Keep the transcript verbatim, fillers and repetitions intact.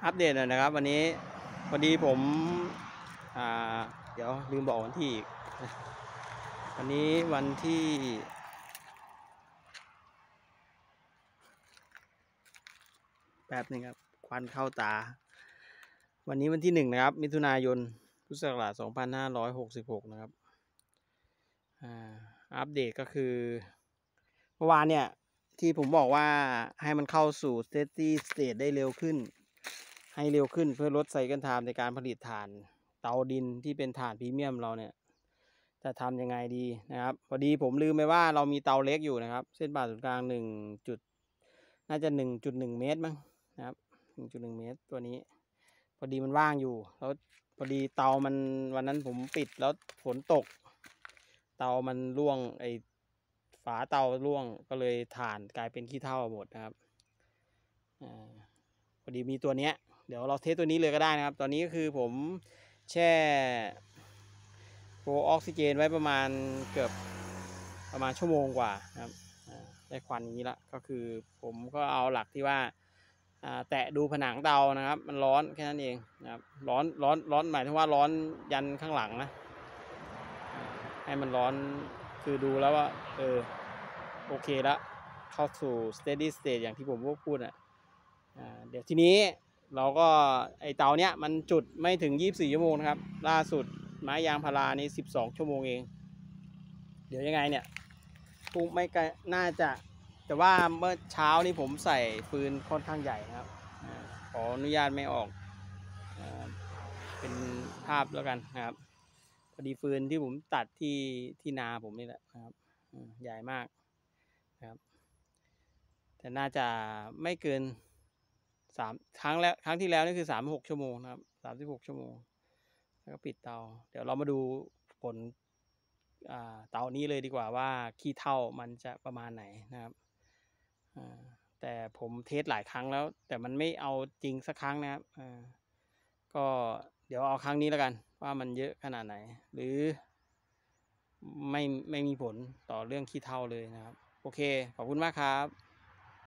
อัปเดตหน่อยนะครับวันนี้พอดีผมอ่าเดี๋ยวลืมบอกวันที่อีกวันนี้วันที่แป๊บนึงครับควันเข้าตาวันนี้วันที่หนึ่งนะครับมิถุนายนพุทธศักราชสองพันห้าร้อยหกสิบหกนะครับอ่าอัปเดตก็คือเมื่อวานเนี่ยที่ผมบอกว่าให้มันเข้าสู่ steady state ได้เร็วขึ้นให้เร็วขึ้นเพื่อลดไซเคิลไทม์ในการผลิตถ่านเตาดินที่เป็นถ่านพรีเมียมเราเนี่ยจะทำยังไงดีนะครับพอดีผมลืมไปว่าเรามีเตาเล็กอยู่นะครับเส้นผ่าศูนย์กลางหนึ่งจุดน่าจะหนึ่งจุดหนึ่งเมตรมั้งนะครับหนึ่งจุดหนึ่งเมตรตัวนี้พอดีมันว่างอยู่แล้วพอดีเตามันวันนั้นผมปิดแล้วฝนตกเตามันร่วงไอฝาเตาร่วงก็เลยถ่านกลายเป็นขี้เถ้าหมดนะครับอ่าพอดีมีตัวเนี้ยเดี๋ยวเราเทสตัวนี้เลยก็ได้นะครับตอนนี้ก็คือผมแช่โฟออกซิเจนไว้ประมาณเกือบประมาณชั่วโมงกว่านะครับได้ควันอย่างนี้ละก็คือผมก็เอาหลักที่ว่าแตะดูผนังเตานะครับมันร้อนแค่นั้นเองนะครับร้อนร้อนร้อนหมายถึงว่าร้อนยันข้างหลังนะให้มันร้อนคือดูแล้วว่าเออโอเคแล้วเข้าสู่ steady state อย่างที่ผมพูดอ่ะเดี๋ยวทีนี้เราก็ไอเตาเนี้ยมันจุดไม่ถึงยี่สิบสี่ชั่วโมงนะครับล่าสุดไม้ยางพารานี่สิบสองชั่วโมงเองเดี๋ยวยังไงเนี่ยคงไม่น่าจะแต่ว่าเมื่อเช้านี้ผมใส่ฟืนค่อนข้างใหญ่นะครับขออนุญาตไม่ออกเป็นภาพแล้วกันนะครับพอดีฟืนที่ผมตัดที่ที่นาผมนี่แหละนะครับใหญ่มากนะครับแต่น่าจะไม่เกินสามครั้งแล้วครั้งที่แล้วนี่คือสามสิบหกชั่วโมงนะครับสามสิบหกชั่วโมงแล้วก็ปิดเตาเดี๋ยวเรามาดูผลเตานี้เลยดีกว่าว่าขี้เถ้ามันจะประมาณไหนนะครับแต่ผมเทสหลายครั้งแล้วแต่มันไม่เอาจริงสักครั้งนะครับก็เดี๋ยวเอาครั้งนี้แล้วกันว่ามันเยอะขนาดไหนหรือไม่ไม่มีผลต่อเรื่องขี้เถ้าเลยนะครับโอเคขอบคุณมากครับ